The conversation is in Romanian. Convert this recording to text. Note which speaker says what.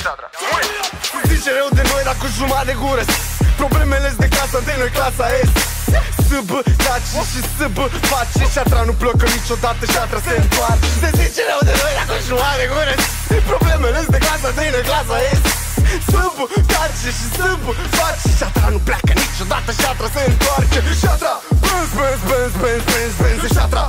Speaker 1: șadra.
Speaker 2: Se zice rău de noi, dar cu jumătate de gură. Problemele-s de casă, de noi clasa S. SB, taci și SB face. Șatra nu plocă niciodată, șatra se întoarce. Se zice rău de noi, dar cu jumătate de gură. Problemele-s de casă, de noi clasa S. SB, taci și SB face. Șatra nu pleacă niciodată, șatra se întoarce. Șatra, bânz, bânz, bânz, bânz, bânz, bânz. Șatra